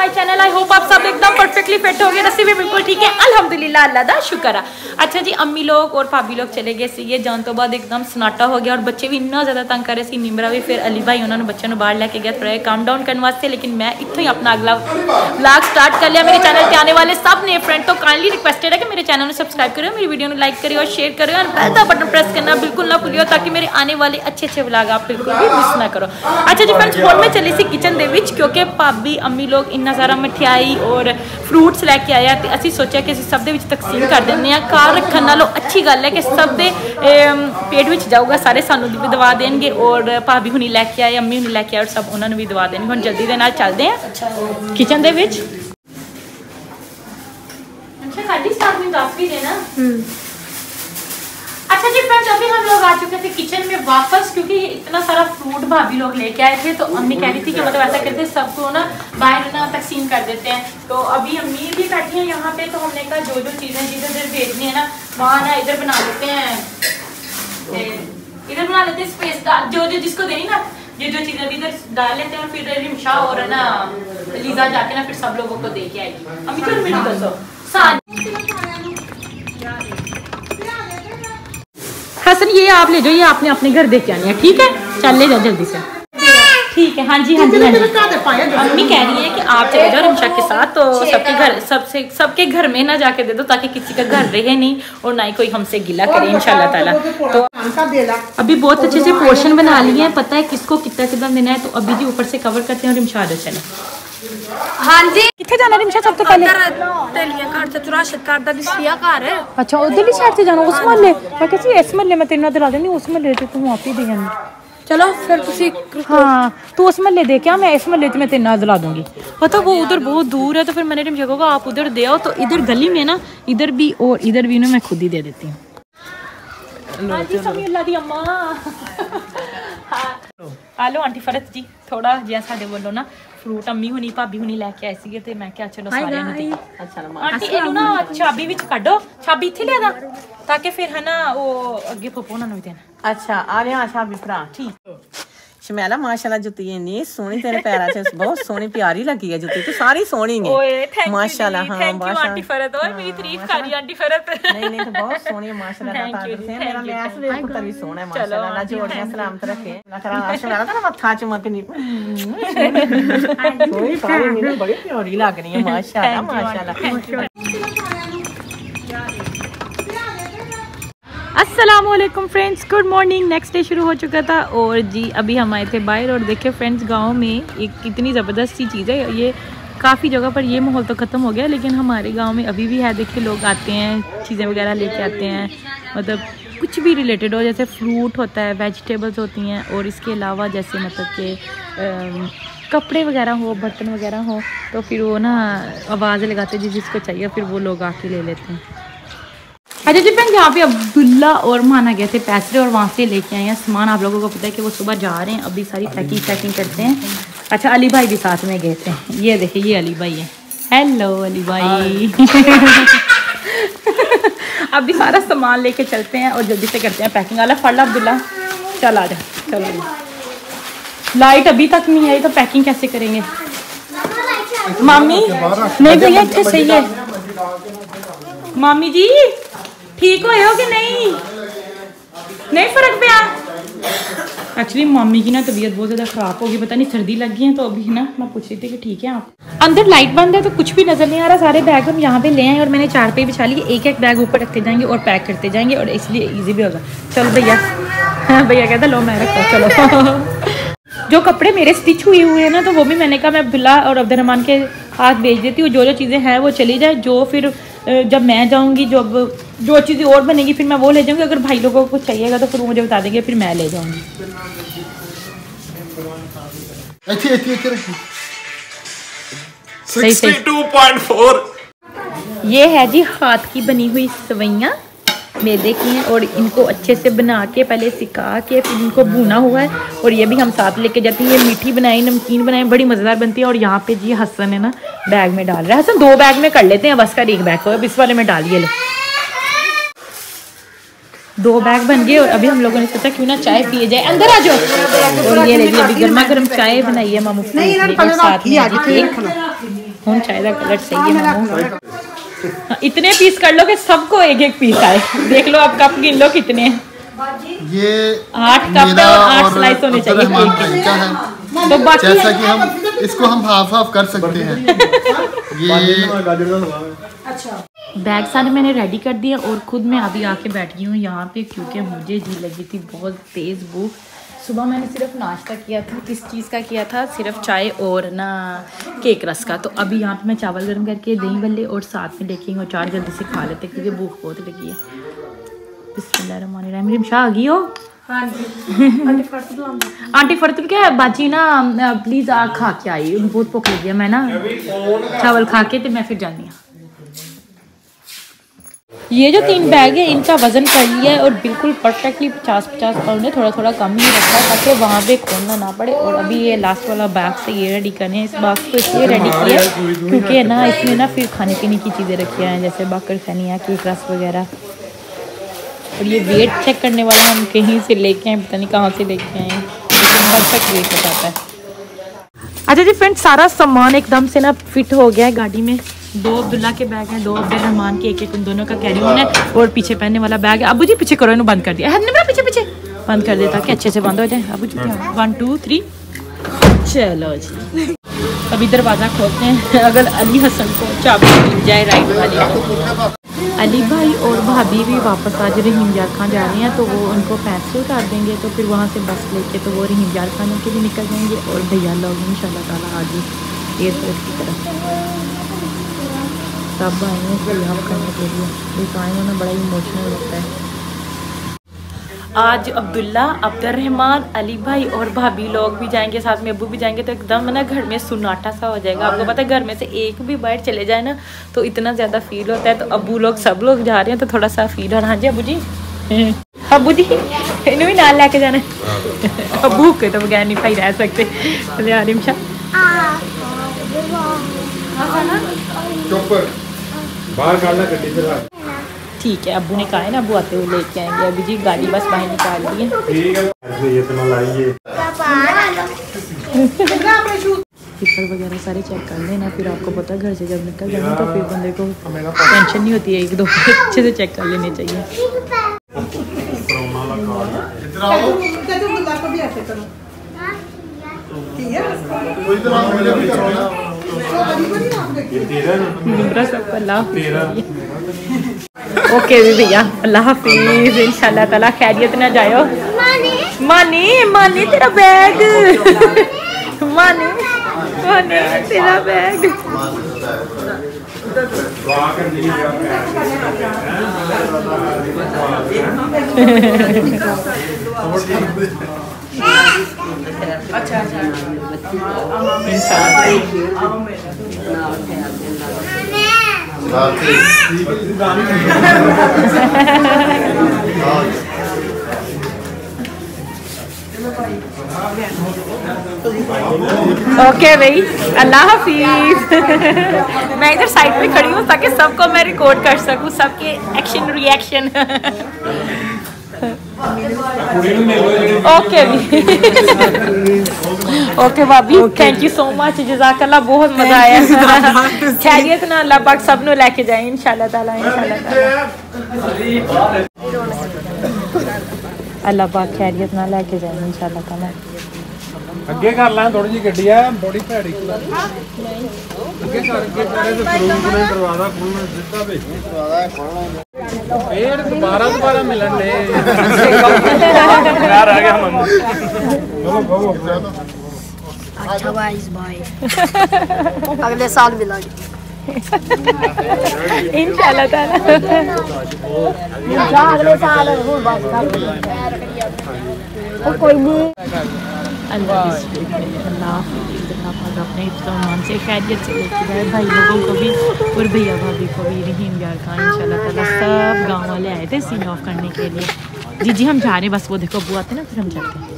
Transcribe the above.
My channel. I hope आप सब एकदम परफेक्टली फिट हो गए। रस्सी भी बिल्कुल ठीक है अल्हम्दुलिल्लाह, अल्लाह दा शुक्र है। अच्छा जी, अम्मी लोग और भाभी लोग चले गए सी, ये जान तो बाद एकदम सन्नाटा हो गया और बच्चे भी इन्ना ज़्यादा तंग कर रहे सी। निमरा भी फिर अली भाई उन्होंने बच्चों को बाहर लेके गया थोड़ा काम डाउन करने वास्ते, लेकिन मैं इतों ही अपना अगला व्लॉग स्टार्ट कर लिया। मेरे चैनल पे आने वाले सब नए फ्रेंड तो काइंडली रिक्वेस्टेड है कि मेरे चैनल को सब्सक्राइब करो, मेरी वीडियो को लाइक करिए और शेयर करिए और बेल का बटन प्रेस करना बिल्कुल ना भूलियो, ताकि मेरे आने वाले अच्छे अच्छे व्लॉग आप बिल्कुल भी मिस ना करो। अच्छा जी फ्रेंड्स, हुण मैं चली सी किचन दे विच, क्योंकि भाभी अम्मी लोग इन्ना सारा मिठाई और फ्रूट्स लैके आया तो असीं सोचा कि असीं सब दे विच तकसीम कर देंगे हैं। घर रखने नालों अच्छी गल है कि सब दे पेट विच जाऊगा, सारे सानू भी दवा देंगे और भाभी हुणी लैके आए, अम्मी हुणी लैके आए और सब उन्होंने भी दवा देंगे। हुण जल्दी दे नाल चलदे हैं किचन दे विच। अच्छा साडी स्टार्ट में दस भी देना। अच्छा जी फ्रेंड्स, अभी हम लोग आ चुके थे किचन में वापस, क्योंकि इतना सारा फ्रूट भाभी लोग लेके आए थे तो अम्मी कह रही थी कि मतलब ऐसा करते सबको ना बाहर ना तकसीम कर देते हैं। तो अभी अम्मी भी बैठी हैं यहाँ पे, तो हमने कहा जो जो चीज़ें जिधर भेजनी है ना वहाँ ना इधर बना लेते हैं, इधर बना लेते हैं स्पेस डाल, जो जो जिसको देनी ना ये जो चीज़ें भी इधर डाल लेते हैं और फिर रिमशा और ना लीजा जाके ना फिर सब लोगों को दे के आएगी। अम्मी चलो मेरे दसो हसन, ये आप ले जाओ, ये आपने अपने घर दे के आनी है, ठीक है? चल ले जाओ जल्दी से, ठीक है? हाँ जी हाँ जी हाँ जी। अम्मी कह रही है कि आप चले जाओ रिमशा के साथ, तो सबके घर में ना जाके दे दो, ताकि किसी का घर रहे नहीं और ना ही कोई हमसे गिला करे इंशाल्लाह ताला। तो अभी बहुत अच्छे से पोर्शन बना लिए हैं, पता है किसको कितना कितना देना है। तो अभी जी ऊपर से कवर करते हैं और रिमशा दो चले। हाँ जी, किथे जाना रिमशा सब तो पहले? तेलिया घर से राशिद घर दा बिस्तिया घर है। अच्छा उधर ही साइड से जाना, उस महल्ले मैं कहती इस महल्ले में तेरे नाल दिला देनी, उस महल्ले ते तू आप ही दे जानी। चलो फिर तुसी हाँ तू उस महल्ले दे क्या, मैं इस महल्ले में तेरे नाल दिला दूंगी। पता वो उधर बहुत दूर है, तो फिर मैंने रिमशा को आप उधर दे आओ, तो इधर गली में ना इधर भी और इधर भी ना मैं खुद ही दे देती हूँ। हाँ जी समी अल्लाह दी अम्मा। हेलो आंटी फरत जी, थोड़ा जिया साडे बोलो ना फ्रूट अम्मी हुनी भाभी हुनी लेके आए सीगे ते मैं क्या चलो सारे ने। अच्छा आंटी इनु ना चाबी विच काढो, चाबी इथे ले दा ताकि फिर है ना वो अगे पप्पू ना भी देना। अच्छा आ रहा चाबी भरा ठीक। शमैला माशाल्लाह जुत्ती इतनी सोहनी तेरे पैरां च, बहुत सोहनी प्यारी लगी है जुत्ती, तो सारी सोहनी है माशाल्लाह। हाँ आंटी फरत और मेरी तारीफ कर रही आंटी फरत। नहीं तो बहुत सोहनी है माशाल्लाह। मेरा मैस देख पुत्र भी सोहना है माशाल्लाह, अल्लाह जोड़ियां सलामत रखे। शमैला तेरा मत्था चमकनी कोई सारी मेरी बड़ी प्यारी लग रही है माशाल्लाह माशाल्लाह। अस्सलामुअलैकुम friends, good morning. Next day शुरू हो चुका था और जी अभी हम आए थे बाहर और देखे फ्रेंड्स गांव में एक कितनी ज़बरदस्त सी चीज़ है। ये काफ़ी जगह पर ये माहौल तो ख़त्म हो गया, लेकिन हमारे गांव में अभी भी है। देखिए लोग आते हैं, चीज़ें वगैरह लेके आते हैं, मतलब कुछ भी रिलेटेड हो, जैसे फ्रूट होता है, वेजिटेबल्स होती हैं और इसके अलावा जैसे मतलब कि कपड़े वगैरह हो, बर्तन वगैरह हो, तो फिर वो ना आवाज़ लगाते हैं जिसको चाहिए, फिर वो लोग आके ले लेते हैं। अच्छा जी फ्रेंड्स, यहाँ पे अब्दुल्ला और माना गए थे पैसे और वहाँ से लेके आए हैं सामान। आप लोगों को पता है कि वो सुबह जा रहे हैं, अभी सारी पैकिंग करते हैं। अच्छा अली भाई भी साथ में गए थे, ये देखिए ये अली भाई है। हेलो अली भाई। अभी सारा सामान लेके चलते हैं और जल्दी से करते हैं पैकिंग। वाला फल अब्दुल्ला चल आ जा, चलो। लाइट अभी तक नहीं आई तो पैकिंग कैसे करेंगे? मामी नहीं भैया अच्छे सही है। मामी जी ठीक हो कि नहीं फर्क पिया? एक्चुअली मम्मी की ना तबीयत बहुत ज़्यादा ख़राब होगी, पता नहीं सर्दी लग गई है, तो अभी ना मैं पूछ रही थी कि ठीक है आप। अंदर लाइट बंद है तो कुछ भी नज़र नहीं आ रहा। सारे बैग हम यहाँ पे ले आए और मैंने 4 पे बिछा लिए, एक एक बैग ऊपर रखते जाएंगे और पैक करते जाएंगे और इसलिए ईजी भी होगा। चलो भैया। हाँ भैया कहता लो मैं रखता हूँ, चलो। जो कपड़े मेरे स्टिच हुए हैं ना, तो वो भी मैंने कहा मैं अब्दुल्ला और अब्दुर्रहमान के हाथ भेज देती हूँ। जो चीज़ें हैं वो चली जाए, जो फिर जब मैं जाऊंगी जो चीज़ें और बनेगी फिर मैं वो ले जाऊंगी। अगर भाई लोगों को कुछ चाहिएगा तो फिर वो मुझे बता देंगे, फिर मैं ले जाऊंगी। सही 62.4 ये है जी हाथ की बनी हुई सवैयाँ मैदे की हैं और इनको अच्छे से बना के पहले सिका के फिर इनको भुना हुआ है और ये भी हम साथ लेके जाते हैं। ये मीठी बनाई, नमकीन बनाई, बड़ी मज़ेदार बनती है। और यहाँ पे जी हसन है ना बैग में डाल रहा है। हसन 2 बैग में कर लेते हैं बस, कर एक बैग को अब इस वाले में डालिए। लो 2 बैग बन गए और अभी हम लोगों ने सोचा क्यों ना चाय पिए जाए। अंदर आ जाओ। और ये लीजिए अभी गर्मा गर्म चाय बनाई है मामू साथ में। हूँ चाय का कलर सही है मामू। हाँ, इतने पीस कर लो कि सबको एक एक पीस आए। देख लो अब कप गिन लो कितने हैं। ये 8 कप है और 8 स्लाइस होने चाहिए तरीका है। तो बाकी जैसा कि हम इसको हम हाफ हाफ कर सकते हैं। ये बैग सारे मैंने रेडी कर दिए और खुद मैं अभी आके बैठ गई हूँ यहाँ पे, क्योंकि मुझे जी लगी थी बहुत तेज़ भूख। सुबह मैंने सिर्फ नाश्ता किया था, किस चीज़ का किया था, सिर्फ चाय और ना केक रस का। तो अभी यहाँ पे मैं चावल गर्म करके दही भल्ले और साथ में लेके और 4 जल्दी से खा लेते क्योंकि भूख बहुत लगी है। बिस्मिल्लाहिर्रहमानिर्रहीम। रिमशा आ गई हो? हाँ जी। आंटी फरतुल क्या बाजी ना प्लीज़ आ खा के आई, बहुत भूख लगी है। मैं ना चावल खा के तो मैं फिर जानी हूँ। ये जो 3 बैग है इनका वज़न कर लिया है और बिल्कुल परफेक्टली 50-50 पाउंड है, थोड़ा थोड़ा कम ही रखा है ताकि वहाँ पे खोलना ना पड़े। और अभी ये लास्ट वाला बैग से ये रेडी करने हैं। इस बॉक्स को इसलिए रेडी किया है क्योंकि ना इसमें ना फिर खाने पीने की चीज़ें रखी हैं जैसे बाकर खनिया, केक रस वगैरह। और ये वेट चेक करने वाला हम कहीं से लेके आए, पता नहीं कहाँ से लेके आए, लेकिन परफेक्ट वेट हो जाता है। अच्छा जी फ्रेंड्स, सारा सामान एकदम से ना फिट हो गया है गाड़ी में। 2 अब्दुल्ला के बैग हैं, 2 अब्दुलरहमान के, एक उन दोनों का कैरी ऑन है और पीछे पहनने वाला बैग है। अबू जी पीछे करो, इन्होंने बंद कर दिया है। पीछे पीछे बंद कर देता कि अच्छे से बंद हो जाए। अबू जी 1 2 3 चलो जी। अभी दरवाज़ा खोलते हैं। अगर अली हसन को चाबी मिल जाए राइट वाली को। अली भाई और भाभी भी वापस आज रहीम यार खान जा रहे हैं, तो वो उनको पैसे उतार देंगे, तो फिर वहाँ से बस लेके तो वो रहीम यार खानों के भी निकल जाएंगे। और भैया लोग इंशाल्लाह ताला आज एयरपोर्ट की तरफ सब आए हैं सलाम करने के लिए। एक आए हैं ना, बड़ा इमोशनल लगता है। आज अब्दुल्ला, अब्दुर्रहमान, अली भाई और भाभी लोग भी जाएंगे, साथ में अब्बू भी जाएंगे, तो एकदम ना घर में सुनाटा सा हो जाएगा। आपको पता है घर में से एक भी बाहर चले जाए ना तो इतना ज़्यादा फील होता है। तो अब्बू लोग सब लोग जा रहे हैं तो थोड़ा सा फील हो रहा है। हाँ जी अब्बू जी, अब्बू जी इन्हें भी नाल लेके जाना है। अब्बू के तो बगैर नहीं भाई रह सकते। रिमशा बाहर काटना गड्डी से। ठीक है, अब्बू ने कहा है ना अब्बू आते हुए लेके आएंगे। अभी जी गाड़ी बस बाहर निकाल दी है। पेपर वगैरह सारे चेक कर लेना, फिर आपको पता घर से जब निकल जाना तो फिर बंदे को टेंशन नहीं होती है। 1-2 अच्छे से चेक कर लेने चाहिए। ओके भैया, अल्लाह हाफिज। इंशाल्लाह ताला खैरियत ना जायो। मानी मानी तेरा बैग, मानी मानी तेरा बैग। ओके भाई, अल्लाह हाफिज। मैं इधर साइड पे खड़ी हूँ ताकि सबको मैं रिकॉर्ड कर सकूँ, सबके एक्शन रिएक्शन। ओके ओके भाभी, थैंक यू सो मच, जज़ाकल्लाह, बहुत मजा आया। खैरियत ना अल्लाह पाक सब नु लेके जाए इंशाल्लाह ताला। अल्लाह पाक खैरियत ना लेके जाए इंशाल्लाह ताला। ਅੱਗੇ ਕਰ ਲਾਂ ਥੋੜੀ ਜਿਹੀ ਗੱਡੀ ਆ ਬੜੀ ਭੈੜੀ ਅੱਗੇ ਕਰਕੇ ਤੇਰੇ ਤੇ ਫਰੂਟ ਨੇ ਦਰਵਾਜ਼ਾ ਖੋਲਣਾ ਦਿੱਤਾ ਵੇ ਫੇਰ ਦੁਬਾਰਾ ਮਿਲਣ ਦੇ ਯਾਰ ਆ ਗਿਆ ਮੰਨੂ ਚਲੋ अच्छा वाइस भाई अगले साल मिलेंगे इंशाल्लाह ताला। अगले साल कोई नहीं। अल्लाह अपने इत्मीनान से खैरियत से लेके जाए भाई लोगों को भी और भैया भाभी को भी। रहीम यार खान इंशाल्लाह ताला सब गाँव वाले आए थे सीन ऑफ करने के लिए। जी हम जा रहे हैं, बस वो देखो अब्बू आते ना फिर हम जाते हैं।